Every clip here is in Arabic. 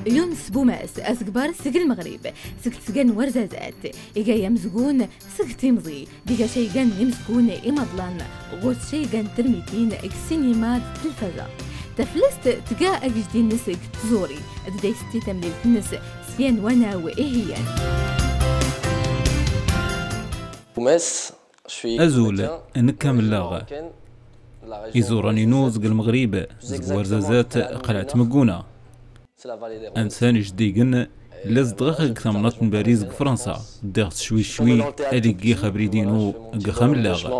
يونس بوماس أسكبار سجل المغرب سكتسجن ورزازات إيجا يمزقون سكتيمزي ديجا شيغان يمزقون إمضلان غوث شيغان ترميتين السينما تلفزة تفلست تقا أجدين نسك تزوري ديستي تمليل النس سفيان وانا وإهيان بوماس أزول نكمل لاغا يزوراني نوز المغرب زورزازات قلعة مقونة انسان جديقن لازدغاخ ثمنات من باريس فرنسا داغت شوي شوي أليكي خبريدينو قخام اللاغا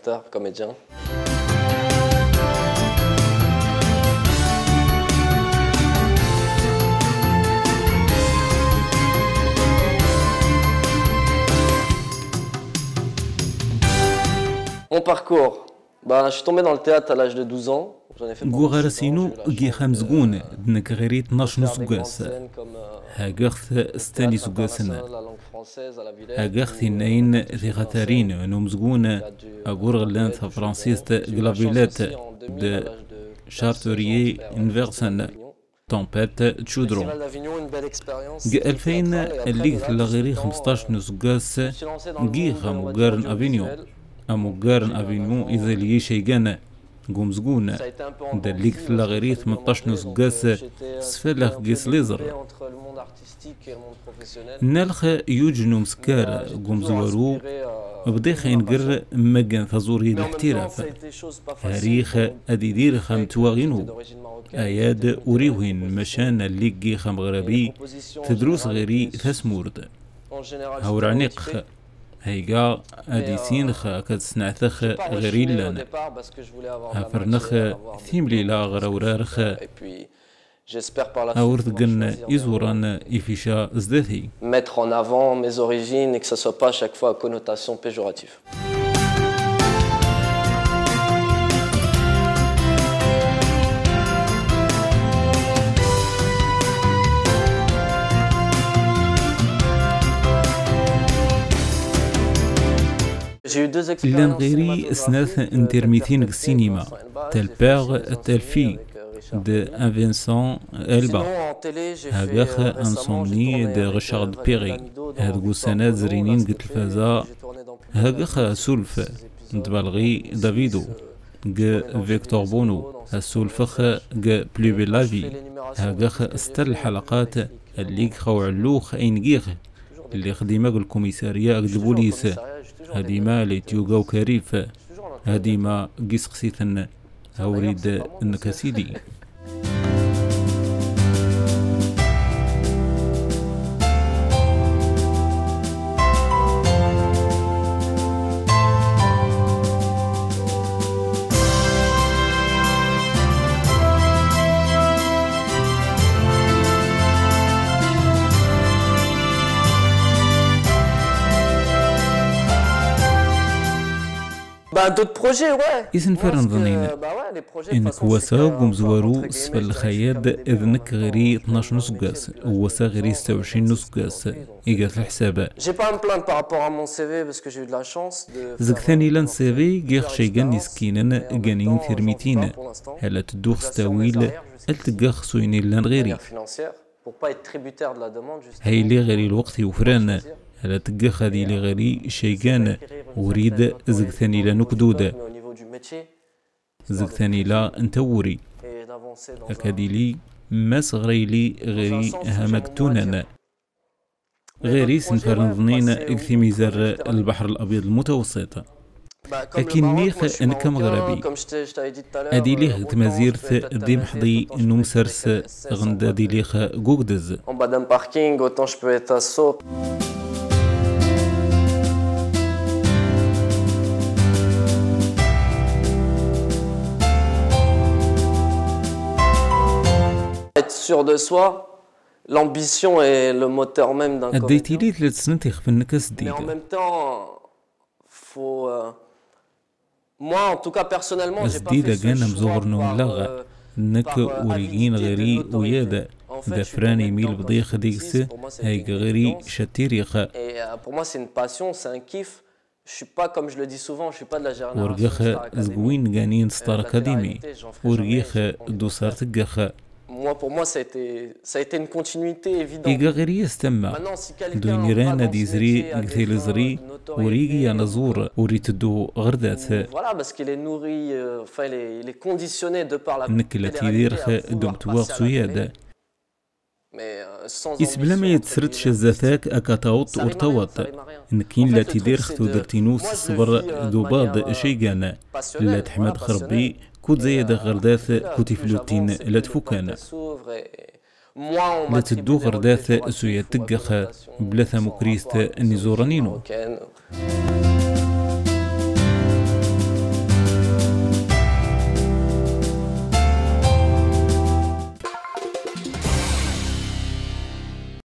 Mon parcours, je suis tombé dans le théâtre à l'âge de 12 ans. غوغارسينو جي خمزقون دنك غيري 12 سوغاس هاقاخت ستاني سوغاسنا هاقاخت النين ذي غثارين نمزقون اقور غلان ثا فرانسيست غلافيلات د شارتوريي انفيرسن تومبات تشودرو جي 2000 اللي غيري 15 نسوغاس جي خموغارن افينيون اموغارن افينيون اذا لي شيغان قومزقون دليك ثلاغيري 18 نسقاس سفالخ قيس ليزر نالخ يوجنو مسكار قومزوارو بديخ ينقر مقان ثزوري الاحتراف هاريخ أديدير خام تواغينو آياد وريوهن مشان الليقي خام غربي تدروس غيري ثسمورد هورعنيق هيقا أديسينخ كتسنعثخ غريلان هفرنخ ثيملي لا غرورارخ أورثقن يزوران إفيشا زدثي mettre en avant mes origines et que ça soit pas à chaque fois à connotation péjorative. لان غيري سناث انترميتين السينما تال بير تال في دو فينسون البا هاغاخ انسومني دو ريشارد بيري هادو سنات زرينين قلت الفازا هاغاخ سولف دبالغي دافيدو ج فيكتور بونو السولفخ ج بلو بيلافي هاغاخ ستر الحلقات اللي خوعلوخ اينغيخ اللي خديمه الكوميساريه البوليس هديما ليتيوغا وكريف هديما قيس قسيثن هوريد النكاسيدي d'autres projets, ouais. إذن فرن ظنينا إنك وسا قمزوارو سفل الخياد إذنك غيري 12 نسقاس ووسا غيري 26 نسقاس إيقاث الحسابة J'ai pas à me plaindre par rapport à mon CV parce que j'ai eu de la chance de زك ثاني لان سيفي غيخ شيغان نسكينا غانين ثيرميتين هلا تدوخ ستاويل التقاخ سويني لان غيري هاي لي غيري الوقت يوفران هلا تقاخ هذي لي غيري شيغان وريد زك ثاني لا نكدود زك ثاني لا انتوري هكادي لي ماس غريلي غيري همكتونان غيري سنفرن ظنين اكثي ميزار البحر الابيض المتوسط لكن ميخ انك مغربي ادي ليه تمازيرث دي محضي نمسرس غندا دي ليخ غوغدز être sûr de soi, l'ambition est le moteur même d'un comédien. Mais en même temps, faut moi en tout cas personnellement, j'ai pas fait ce choix نك وريجين غيري ويادا دفراني ميل بضيخ ديكس هاي غيري شتيريخ pour moi c'est une passion, c'est un kiff. Je suis pas, comme je le dis souvent, je suis pas de la génération. ورجخ زقوين جانين ستار أكاديمي ورجخ دوسارت جخ pour moi, ça a été une continuité évidente. إيجا غير يستمع دوينيران ديزري نكثيل زري وريجي نزور وريتدو غردات. Voilà, parce qu'il est nourri, enfin, il est conditionné de par la نكلا تيديرخ دومتواغ سوياد. إسبلا ما يتسرد شزاثاك أكاتاوت ورتوات نكين لا تيديرخ تودرتينوس صبر دوباد شيغانا لا تحمد خربي كود زيادة غرداث كوتيفلوتين لا تفوكان لا تدو غرداث سويا تقخ بلاثا مكريست نزورانينو.